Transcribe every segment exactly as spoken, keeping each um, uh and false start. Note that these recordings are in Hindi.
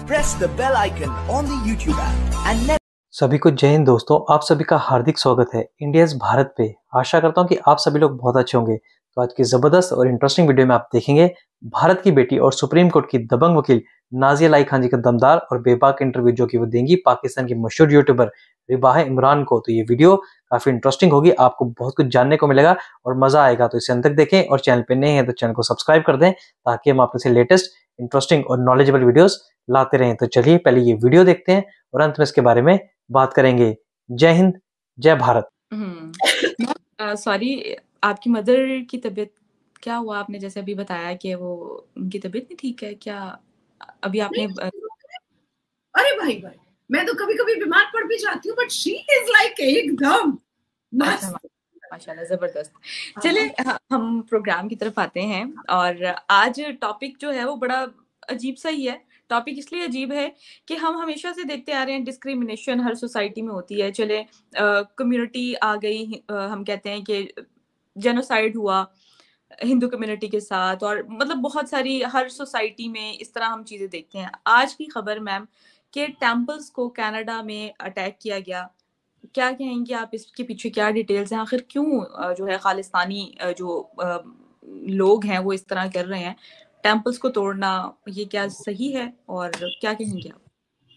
press the bell icon on the YouTube app and never सभी को जय हिंद दोस्तों, आप सभी का हार्दिक स्वागत है इंडियाज भारत पे। आशा करता हूँ कि आप सभी लोग बहुत अच्छे होंगे। तो आज की जबरदस्त और इंटरेस्टिंग वीडियो में आप देखेंगे भारत की बेटी और सुप्रीम कोर्ट की दबंग वकील नाज़िया लाई खान जी का दमदार और बेबाक इंटरव्यू जो कि वो देंगी पाकिस्तान की मशहूर यूट्यूबर रिबाह इमरान को। तो ये वीडियो काफी इंटरेस्टिंग होगी, आपको बहुत कुछ जानने को मिलेगा और मजा आएगा। तो इसे अंत तक देखें और चैनल पे नए हैं तो चैनल को सब्सक्राइब कर दें ताकि हम आपसे लेटेस्ट इंटरेस्टिंग और नॉलेजेबल वीडियोस लाते रहें। तो चलिए पहले ये वीडियो देखते हैं और अंत में इसके बारे में बात करेंगे। जय हिंद, जय भारत। सॉरी, आपकी मदर की तबीयत क्या हुआ? आपने जैसे अभी बताया कि वो उनकी तबीयत नहीं ठीक है क्या? अभी आपने अरे भाई भाई मैं तो कभी कभी बीमार पड़ भी जाती हूँ, बट शी इज लाइक एकदम माशाल्लाह जबरदस्त। चले हम प्रोग्राम की तरफ आते हैं और आज टॉपिक जो है वो बड़ा अजीब सा ही है। टॉपिक इसलिए अजीब है कि हम हमेशा से देखते आ रहे हैं डिस्क्रिमिनेशन हर सोसाइटी में होती है। चले कम्युनिटी आ गई, आ, हम कहते हैं कि जेनोसाइड हुआ हिंदू कम्युनिटी के साथ, और मतलब बहुत सारी हर सोसाइटी में इस तरह हम चीज़ें देखते हैं। आज की खबर मैम कि टेम्पल्स को कनाडा में अटैक किया गया, क्या कहेंगे आप? इसके पीछे क्या डिटेल्स हैं? आखिर क्यों जो है खालिस्तानी जो लोग हैं वो इस तरह कर रहे हैं? टेम्पल्स को तोड़ना ये क्या सही है और क्या कहेंगे आप?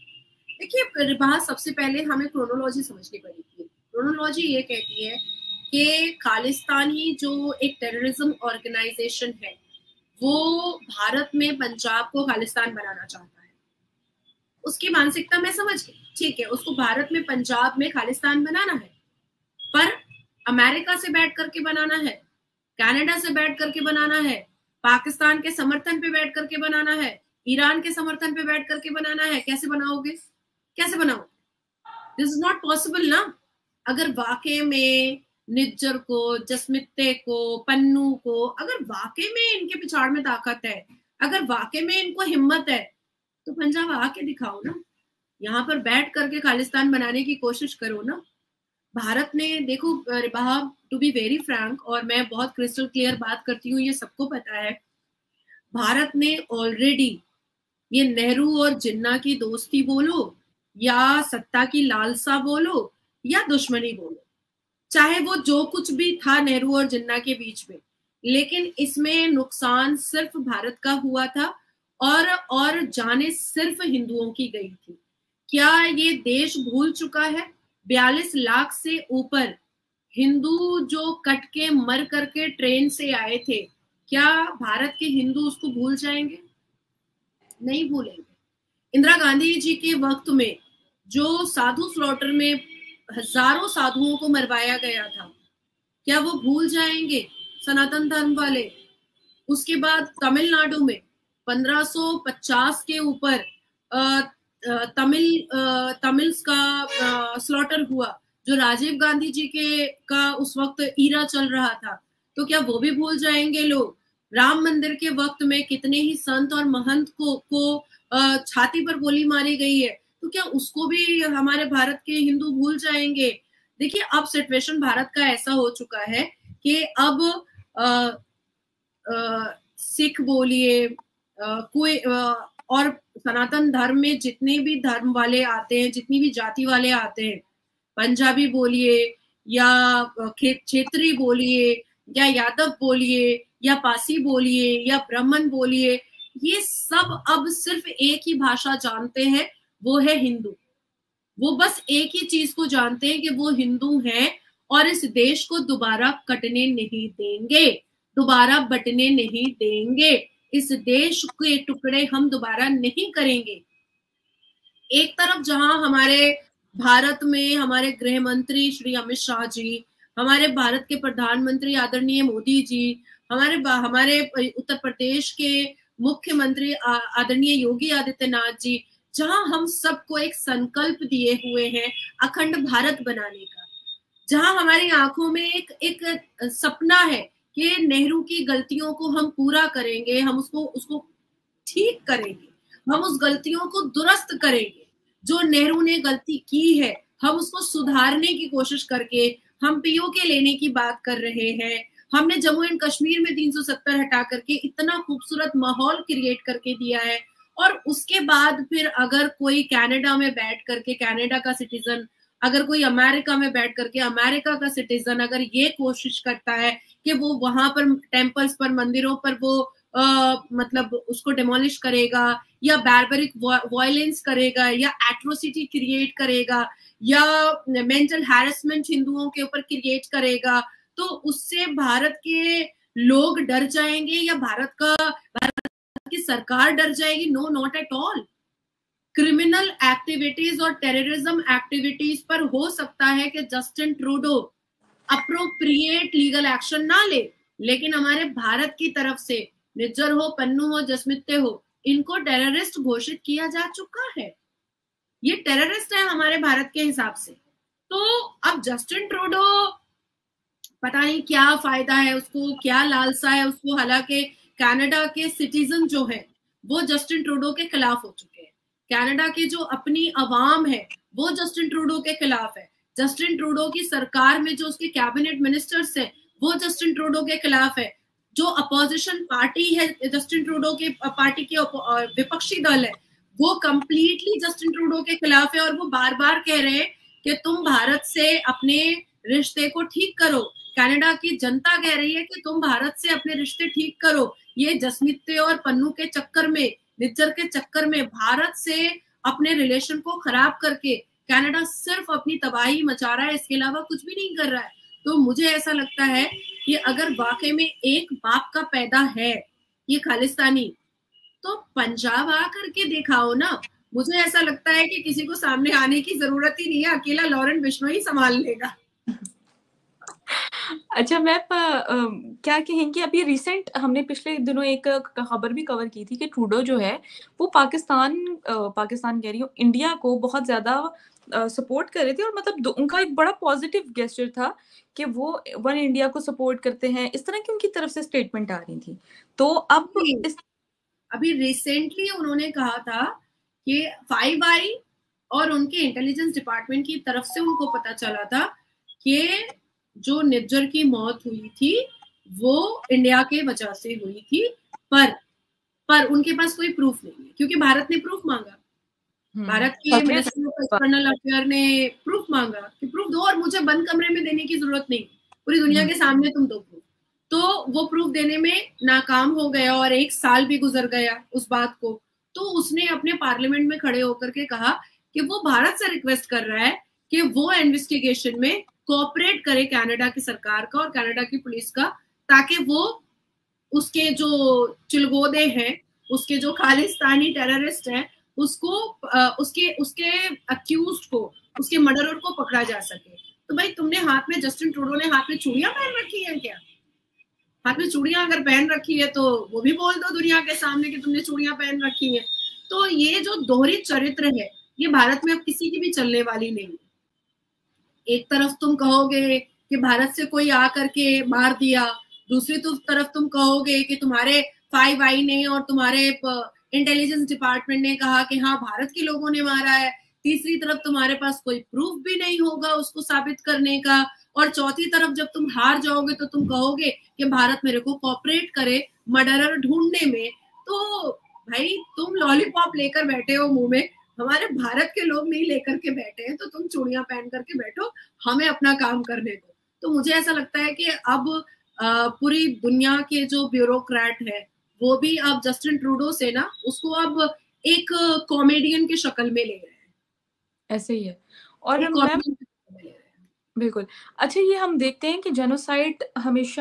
देखिए रिबाह, सबसे पहले हमें क्रोनोलॉजी समझनी पड़ेगी। क्रोनोलॉजी ये कहती है कि खालिस्तानी जो एक टेररिज्म ऑर्गेनाइजेशन है वो भारत में पंजाब को खालिस्तान बनाना चाहता है। उसकी मानसिकता मैं समझ गई, ठीक है, उसको भारत में पंजाब में खालिस्तान बनाना है, पर अमेरिका से बैठ करके बनाना है, कनाडा से बैठ करके बनाना है, पाकिस्तान के समर्थन पे बैठ करके बनाना है, ईरान के समर्थन पे बैठ करके बनाना है। कैसे बनाओगे? कैसे बनाओगे? दिस इज नॉट पॉसिबल ना। अगर वाकई में निज्जर को, जसमित्ते को, पन्नू को, अगर वाकई में इनके पिछाड़ में ताकत है, अगर वाकई में इनको हिम्मत है, तो पंजाब आके दिखाओ ना, यहाँ पर बैठ करके खालिस्तान बनाने की कोशिश करो ना। भारत ने, देखो रिबाह, टू बी वेरी फ्रैंक, और मैं बहुत क्रिस्टल क्लियर बात करती हूँ, ये सबको पता है, भारत ने ऑलरेडी ये नेहरू और जिन्ना की दोस्ती बोलो या सत्ता की लालसा बोलो या दुश्मनी बोलो, चाहे वो जो कुछ भी था नेहरू और जिन्ना के बीच में, लेकिन इसमें नुकसान सिर्फ भारत का हुआ था और और जाने सिर्फ हिंदुओं की गई थी। क्या ये देश भूल चुका है? बयालीस लाख से ऊपर हिंदू जो कट के मर करके ट्रेन से आए थे, क्या भारत के हिंदू उसको भूल जाएंगे? नहीं भूलेंगे। इंदिरा गांधी जी के वक्त में जो साधु स्लॉटर में हजारों साधुओं को मरवाया गया था, क्या वो भूल जाएंगे सनातन धर्म वाले? उसके बाद तमिलनाडु में पंद्रह सौ पचास के ऊपर तमिल तमिल्स का स्लॉटर हुआ, जो राजीव गांधी जी के का उस वक्त ईरा चल रहा था, तो क्या वो भी भूल जाएंगे लोग? राम मंदिर के वक्त में कितने ही संत और महंत को को छाती पर गोली मारी गई है, तो क्या उसको भी हमारे भारत के हिंदू भूल जाएंगे? देखिए, अब सिचुएशन भारत का ऐसा हो चुका है कि अब आ, आ, सिख बोलिए, कोई आ, और सनातन धर्म में जितने भी धर्म वाले आते हैं, जितनी भी जाति वाले आते हैं, पंजाबी बोलिए या क्षेत्री बोलिए या यादव बोलिए या पासी बोलिए या ब्राह्मण बोलिए, ये सब अब सिर्फ एक ही भाषा जानते हैं, वो है हिंदू। वो बस एक ही चीज को जानते हैं कि वो हिंदू हैं और इस देश को दोबारा कटने नहीं देंगे, दोबारा बटने नहीं देंगे, इस देश के टुकड़े हम दोबारा नहीं करेंगे। एक तरफ जहां हमारे भारत में हमारे गृह मंत्री श्री अमित शाह जी, हमारे भारत के प्रधानमंत्री आदरणीय मोदी जी, हमारे हमारे उत्तर प्रदेश के मुख्यमंत्री आदरणीय योगी आदित्यनाथ जी, जहां हम सबको एक संकल्प दिए हुए हैं अखंड भारत बनाने का, जहां हमारी आंखों में एक एक सपना है कि नेहरू की गलतियों को हम पूरा करेंगे, हम उसको उसको ठीक करेंगे, हम उस गलतियों को दुरुस्त करेंगे। जो नेहरू ने गलती की है हम उसको सुधारने की कोशिश करके हम पीओके लेने की बात कर रहे हैं। हमने जम्मू एंड कश्मीर में तीन सौ सत्तर हटा करके इतना खूबसूरत माहौल क्रिएट करके दिया है और उसके बाद फिर अगर कोई कनाडा में बैठ करके कनाडा का सिटीजन, अगर कोई अमेरिका में बैठ करके अमेरिका का सिटीजन अगर ये कोशिश करता है कि वो वहां पर टेम्पल्स पर, मंदिरों पर वो आ, मतलब उसको डिमोलिश करेगा या बार्बरिक वायलेंस करेगा या एट्रोसिटी क्रिएट करेगा या मेंटल हैरेसमेंट हिंदुओं के ऊपर क्रिएट करेगा, तो उससे भारत के लोग डर जाएंगे या भारत का भारत की सरकार डर जाएगी? No, not at all. Criminal activities और टेररिज्म एक्टिविटीज पर हो सकता है कि Justin Trudeau appropriate legal action ना ले, लेकिन हमारे भारत की तरफ से निज्जर हो, पन्नू हो, जसमिते हो, इनको टेररिस्ट घोषित किया जा चुका है। ये टेररिस्ट है हमारे भारत के हिसाब से। तो अब जस्टिन ट्रूडो पता नहीं क्या फायदा है उसको, क्या लालसा है उसको, हालांकि कनाडा के सिटीजन जो है वो जस्टिन ट्रूडो के खिलाफ हो चुके हैं। कनाडा की जो अपनी अवाम है वो जस्टिन ट्रूडो के खिलाफ है। जस्टिन ट्रूडो की सरकार में जो उसके कैबिनेट मिनिस्टर्स हैं वो जस्टिन ट्रूडो के खिलाफ है। जो अपोजिशन पार्टी है जस्टिन ट्रूडो के पार्टी के विपक्षी दल है वो कंप्लीटली जस्टिन ट्रूडो के खिलाफ है और वो बार बार कह रहे हैं कि तुम भारत से अपने रिश्ते को ठीक करो। कनाडा की जनता कह रही है कि तुम भारत से अपने रिश्ते ठीक करो। ये जसमिते और पन्नू के चक्कर में, निज्जर के चक्कर में भारत से अपने रिलेशन को खराब करके कनाडा सिर्फ अपनी तबाही मचा रहा है, इसके अलावा कुछ भी नहीं कर रहा है। तो मुझे ऐसा लगता है कि अगर वाकई में एक बाप का पैदा है ये खालिस्तानी, तो पंजाब आ करके दिखाओ ना। मुझे ऐसा लगता है कि किसी को सामने आने की जरूरत ही नहीं है, अकेला लॉरेन बिश्नोई ही संभाल लेगा। अच्छा मैम, क्या कहेंगे, अभी रिसेंट हमने पिछले दिनों एक खबर भी कवर की थी कि ट्रूडो जो है वो पाकिस्तान पाकिस्तान कह रही हूँ इंडिया को बहुत ज्यादा सपोर्ट कर रहे थे और मतलब उनका एक बड़ा पॉजिटिव गेस्चर था कि वो वन इंडिया को सपोर्ट करते हैं, इस तरह की उनकी तरफ से स्टेटमेंट आ रही थी। तो अब इस... अभी रिसेंटली उन्होंने कहा था कि फाइव आई और उनके इंटेलिजेंस डिपार्टमेंट की तरफ से उनको पता चला था कि जो निज्जर की मौत हुई थी वो इंडिया के वजह से हुई थी, पर पर उनके पास कोई प्रूफ नहीं है क्योंकि भारत ने प्रूफ मांगा। भारत के मिनिस्टर ऑफ एक्सटर्नल अफेयर ने प्रूफ मांगा कि प्रूफ दो और मुझे बंद कमरे में देने की जरूरत नहीं, पूरी दुनिया के सामने तुम दो प्रूफ। तो वो प्रूफ देने में नाकाम हो गया और एक साल भी गुजर गया उस बात को। तो उसने अपने पार्लियामेंट में खड़े होकर के कहा कि वो भारत से रिक्वेस्ट कर रहा है कि वो इन्वेस्टिगेशन में कोऑपरेट करे कनाडा की सरकार का और कनाडा की पुलिस का, ताकि वो उसके जो चिलगोदे हैं, उसके जो खालिस्तानी टेररिस्ट हैं, उसको उसके उसके अक्यूज्ड को, उसके मर्डरर को पकड़ा जा सके। तो भाई तुमने हाथ में, जस्टिन ट्रूडो ने हाथ में चूड़ियां पहन रखी हैं क्या? हाथ में चूड़ियां अगर पहन रखी है तो वो भी बोल दो दुनिया के सामने कि तुमने चूड़ियां पहन रखी हैं। तो ये जो दोहरी चरित्र है ये भारत में अब किसी की भी चलने वाली नहीं है। एक तरफ तुम कहोगे कि भारत से कोई आकर के मार दिया, दूसरी तरफ तुम कहोगे कि तुम्हारे फाइव आई ने और तुम्हारे इंटेलिजेंस डिपार्टमेंट ने कहा कि हाँ भारत के लोगों ने मारा है, तीसरी तरफ तुम्हारे पास कोई प्रूफ भी नहीं होगा उसको साबित करने का, और चौथी तरफ जब तुम हार जाओगे तो तुम कहोगे कि भारत मेरे को कोऑपरेट करे मर्डरर ढूंढने में। तो भाई तुम लॉलीपॉप लेकर बैठे हो मुंह में, हमारे भारत के लोग नहीं लेकर के बैठे हैं, तो तुम चूड़ियां पहन करके बैठो, हमें अपना काम करने दो। तो मुझे ऐसा लगता है कि अब पूरी दुनिया के जो ब्यूरोक्रेट है वो भी अब जस्टिन ट्रूडो से ना उसको अब एक कॉमेडियन की शक्ल में ले रहे हैं। ऐसे ही है। और मैम बिल्कुल, अच्छा ये हम देखते हैं कि जेनोसाइड हमेशा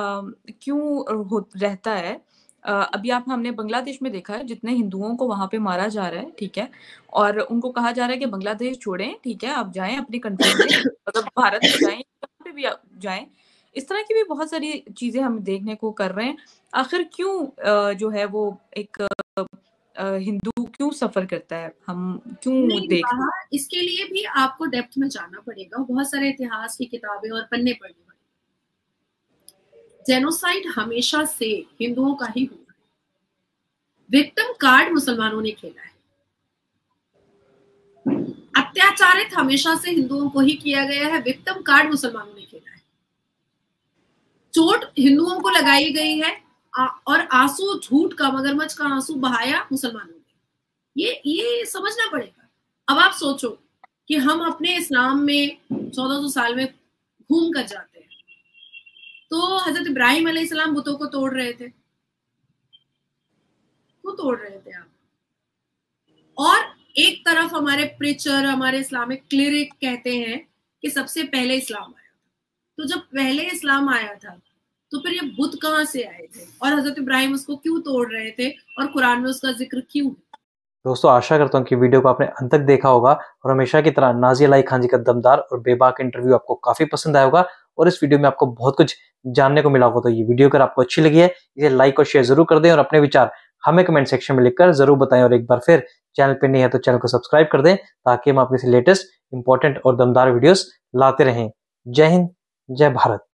क्यों हो रहता है। Uh, अभी आप हमने बांग्लादेश में देखा है जितने हिंदुओं को वहां पे मारा जा रहा है, ठीक है, और उनको कहा जा रहा है कि बांग्लादेश छोड़ें, ठीक है, आप जाएं अपनी कंट्री में, मतलब भारत में जाएं, कहीं पे भी जाएं। इस तरह की भी बहुत सारी चीजें हम देखने को कर रहे हैं। आखिर क्यों uh, जो है वो एक uh, हिंदू क्यों सफर करता है, हम क्यों देख, इसके लिए भी आपको डेप्थ में जाना पड़ेगा, बहुत सारे इतिहास की किताबें और पन्ने पढ़ने पड़ेंगे। जेनोसाइड हमेशा से हिंदुओं का ही हुआ है। विक्टिम कार्ड मुसलमानों ने खेला है। अत्याचारित हमेशा से हिंदुओं को ही किया गया है, विक्टिम कार्ड मुसलमानों ने खेला है। चोट हिंदुओं को लगाई गई है और आंसू, झूठ का, मगरमच्छ का आंसू बहाया मुसलमानों ने। ये ये समझना पड़ेगा। अब आप सोचो कि हम अपने इस्लाम में चौदह सौ साल में घूम कर जाते हैं, तो हजरत इब्राहिम अलैहिस्सलाम बुतों को तोड़ रहे थे, वो तोड़ रहे थे आप। और एक तरफ हमारे प्रीचर, हमारे इस्लामिक क्लिरिक कहते हैं कि सबसे पहले इस्लाम आया था। तो जब पहले इस्लाम आया था तो फिर ये बुत कहाँ से आए थे और हजरत इब्राहिम उसको क्यों तोड़ रहे थे और कुरान में उसका जिक्र क्यों है? दोस्तों आशा करता हूँ कि वीडियो को आपने अंत तक देखा होगा और हमेशा की तरह नाज़िया अलाई खान जी का दमदार और बेबाक इंटरव्यू आपको काफी पसंद आया होगा और इस वीडियो में आपको बहुत कुछ जानने को मिला होगा। तो ये वीडियो अगर आपको अच्छी लगी है इसे लाइक और शेयर जरूर कर दें और अपने विचार हमें कमेंट सेक्शन में लिखकर जरूर बताएं और एक बार फिर चैनल पर नहीं है तो चैनल को सब्सक्राइब कर दें ताकि हम अपने लेटेस्ट इंपॉर्टेंट और दमदार वीडियोस लाते रहें। जय हिंद, जय भारत।